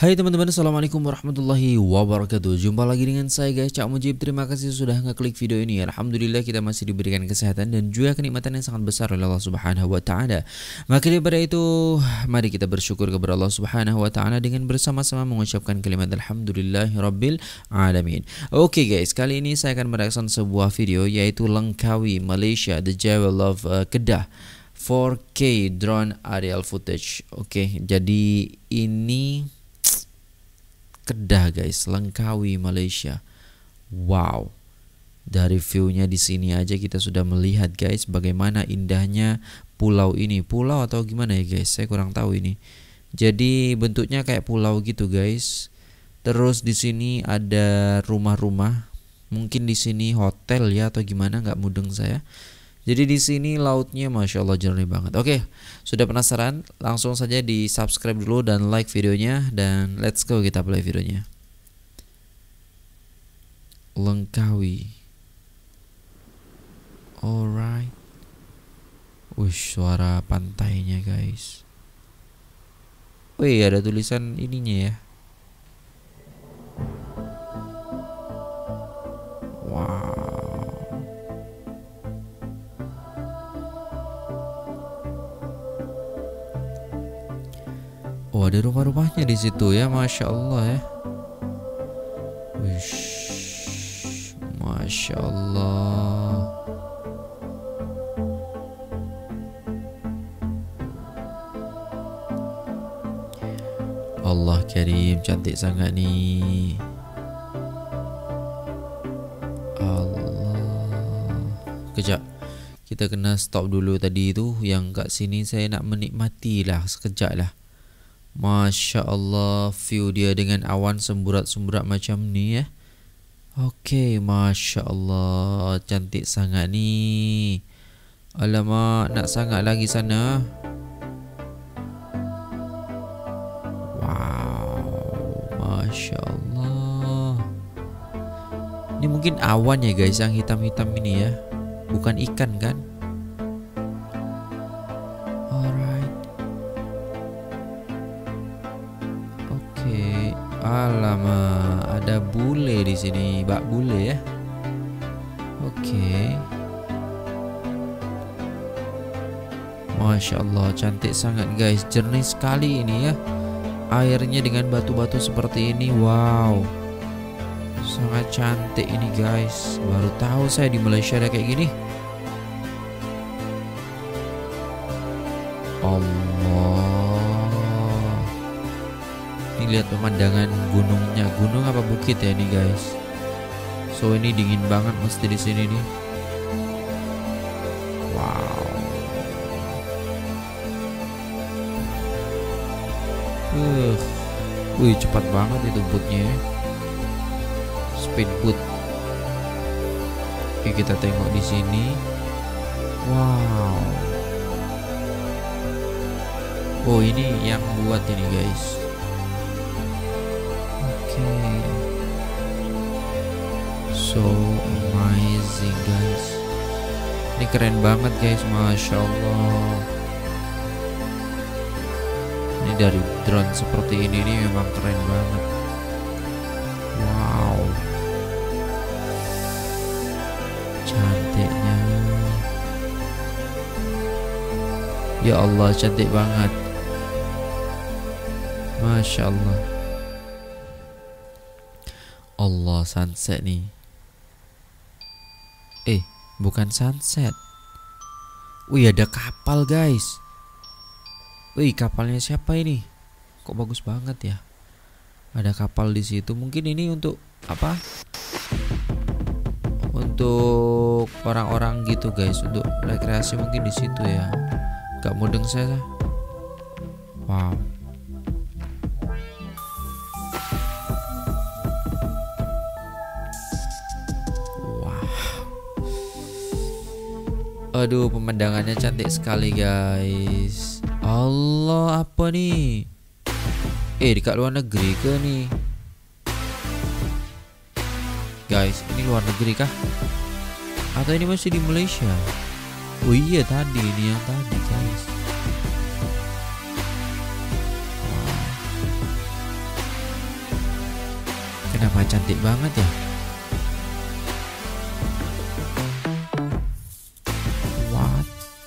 Hai teman-teman, assalamualaikum warahmatullahi wabarakatuh. Jumpa lagi dengan saya guys, Cak Mujib. Terima kasih sudah ngeklik video ini. Alhamdulillah kita masih diberikan kesehatan dan juga kenikmatan yang sangat besar oleh Allah Subhanahu wa taala. Maka daripada itu, mari kita bersyukur kepada Allah Subhanahu wa taala dengan bersama-sama mengucapkan kalimat alhamdulillahirabbil alamin. Oke guys, kali ini saya akan mereaction sebuah video yaitu Langkawi Malaysia, The Jewel of Kedah 4K drone aerial footage. Oke, jadi ini Kedah guys, Langkawi Malaysia. Wow. Dari view-nya di sini aja kita sudah melihat guys bagaimana indahnya pulau ini. Pulau atau gimana ya guys? Saya kurang tahu ini. Jadi bentuknya kayak pulau gitu guys. Terus di sini ada rumah-rumah. Mungkin di sini hotel ya atau gimana, nggak mudeng saya. Jadi di sini lautnya masya Allah jernih banget. Oke, sudah penasaran? Langsung saja di subscribe dulu dan like videonya dan let's go kita play videonya. Langkawi. Alright. Wush, suara pantainya guys. Wih, ada tulisan ininya ya. Wow. Oh, ada rumah-rumahnya di situ ya, masya Allah ya. Wish, masya Allah. Allah Karim, cantik sangat nih. Allah. Kejap, kita kena stop dulu tadi itu. Yang kat sini saya nak menikmati lah sekejap lah. Masya Allah, view dia dengan awan semburat-semburat macam ni ya. Oke, Masya Allah, cantik sangat ni. Alamak, nak sangat lagi sana. Wow, Masya Allah. Ini mungkin awan ya guys yang hitam-hitam ini ya. Bukan ikan kan? Alamak, ada bule di sini, bak bule ya. Oke. Masya Allah, cantik sangat guys, jernih sekali ini ya. Airnya dengan batu-batu seperti ini, wow. Sangat cantik ini guys. Baru tahu saya di Malaysia ada kayak gini. Allah. Lihat pemandangan gunungnya, gunung apa bukit ya ini guys. So ini dingin banget mesti di sini nih. Wow. Wih, cepat banget itu bootnya. Speed boot. Oke, kita tengok di sini. Wow. Oh, ini yang buat ini guys. So amazing guys. Ini keren banget guys, masya Allah. Ini dari drone seperti ini nih memang keren banget. Wow, cantiknya. Ya Allah, cantik banget. Masya Allah. Allah, sunset nih. Bukan sunset. Wih, ada kapal guys. Wih, kapalnya siapa ini? Kok bagus banget ya. Ada kapal di situ. Mungkin ini untuk apa? Untuk orang-orang gitu guys. Untuk rekreasi mungkin di situ ya. Gak mudeng saya. Wow. Aduh, pemandangannya cantik sekali guys. Allah, apa nih? Dekat luar negeri ke nih? Guys, ini luar negeri kah? Atau ini masih di Malaysia? Oh iya, tadi ini yang tadi guys. Wah, cantik banget ya. What?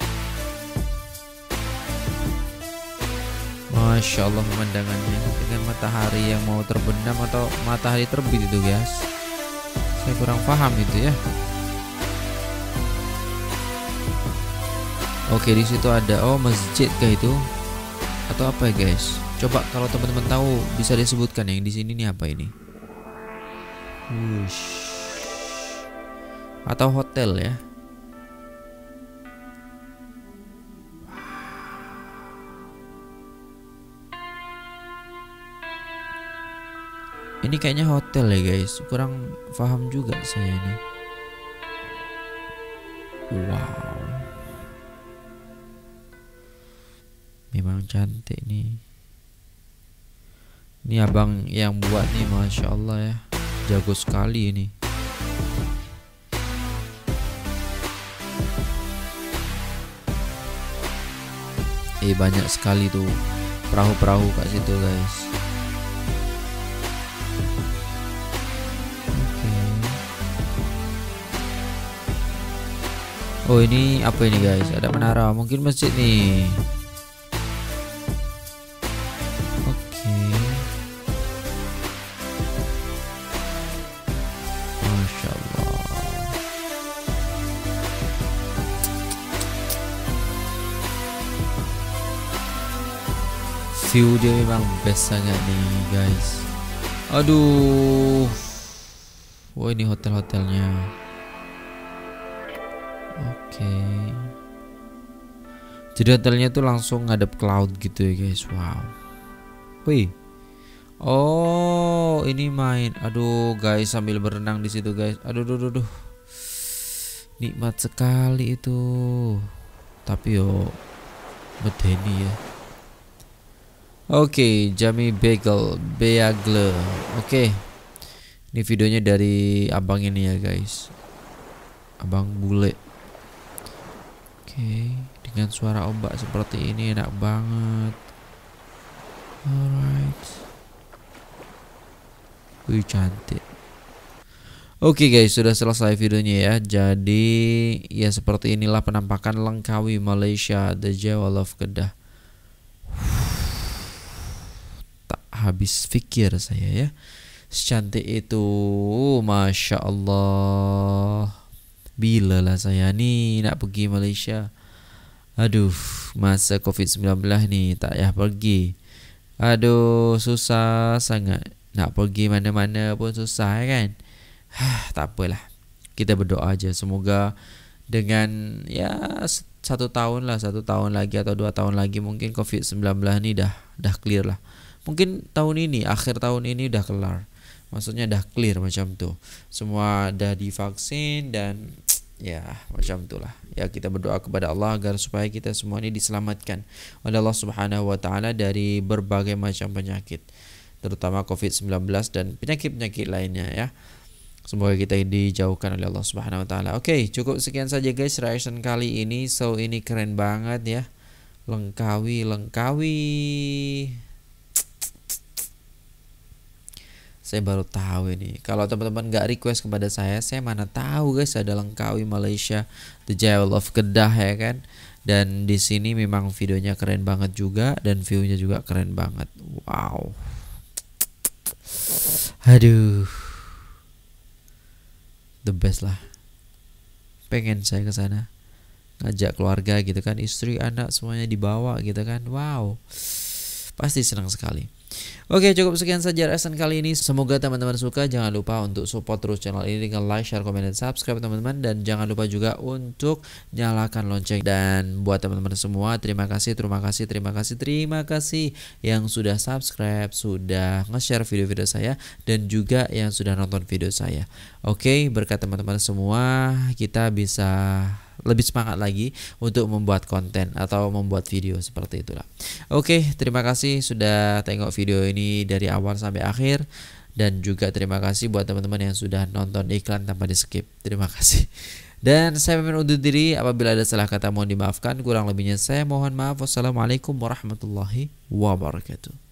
Masya Allah pemandangannya dengan matahari yang mau terbenam atau matahari terbit itu guys. Saya kurang paham itu ya. Oke, di situ ada masjid kah itu atau apa ya guys? Coba kalau teman-teman tahu bisa disebutkan yang di sini nih apa ini? Wush. Atau hotel ya? Ini kayaknya hotel ya guys. Kurang paham juga saya ini. Wow. Memang cantik nih. Ini abang yang buat nih, Masya Allah ya. Jago sekali ini. Banyak sekali tuh perahu-perahu kat situ guys. Oh, ini apa ini guys? Ada menara, mungkin masjid nih. Oke. Masya Allah. View dia memang best sangat nih guys. Aduh. Wah, ini hotel-hotelnya. Oke. Jadi hotelnya tuh langsung ngadep ke laut gitu ya guys. Wow. Wih. Oh, ini main. Aduh guys, sambil berenang di situ guys. Aduh. Nikmat sekali itu. Tapi yo medeni ya. Oke, Jami Beagle. Oke. Ini videonya dari abang ini ya guys. Abang bule. Oke, dengan suara ombak seperti ini enak banget. Alright. Wih, cantik. Oke guys, sudah selesai videonya ya. Jadi ya seperti inilah penampakan Langkawi Malaysia, The Jewel of Kedah. Tak habis pikir saya ya. Secantik itu, Masya Allah. Bila lah saya nih nak pergi Malaysia. Aduh, masa COVID-19 nih tak payah pergi. Aduh, susah sangat. Nak pergi mana-mana pun susah kan. Tak apalah. Kita berdoa aja semoga dengan ya 1 tahun lagi atau 2 tahun lagi mungkin COVID-19 ini dah clear lah. Mungkin tahun ini, akhir tahun ini udah kelar. Maksudnya dah clear macam tuh. Semua dah divaksin dan ya macam itulah. Ya kita berdoa kepada Allah agar supaya kita semua ini diselamatkan oleh Allah Subhanahu wa taala dari berbagai macam penyakit, terutama COVID-19 dan penyakit-penyakit lainnya ya. Semoga kita dijauhkan oleh Allah Subhanahu wa taala. Oke, cukup sekian saja guys reaction kali ini. So ini keren banget ya. Langkawi. Saya baru tahu ini. Kalau teman-teman nggak request kepada saya mana tahu guys ada Langkawi Malaysia, The Jewel of Kedah ya kan. Dan di sini memang videonya keren banget juga dan view-nya juga keren banget. Wow. Aduh. The best lah. Pengen saya ke sana. Ngajak keluarga gitu kan, istri, anak semuanya dibawa gitu kan. Wow. Pasti senang sekali. Oke, cukup sekian saja reaction kali ini. Semoga teman-teman suka. Jangan lupa untuk support terus channel ini dengan like, share, komen, dan subscribe teman-teman. Dan jangan lupa juga untuk nyalakan lonceng. Dan buat teman-teman semua, terima kasih yang sudah subscribe, sudah nge-share video-video saya, dan juga yang sudah nonton video saya. Oke, berkat teman-teman semua, kita bisa lebih semangat lagi untuk membuat konten atau membuat video seperti itulah. Oke, terima kasih sudah tengok video ini dari awal sampai akhir, dan juga terima kasih buat teman-teman yang sudah nonton iklan tanpa di skip. Terima kasih. Dan saya pamit undur diri. Apabila ada salah kata mohon dimaafkan, kurang lebihnya saya mohon maaf. Wassalamualaikum warahmatullahi wabarakatuh.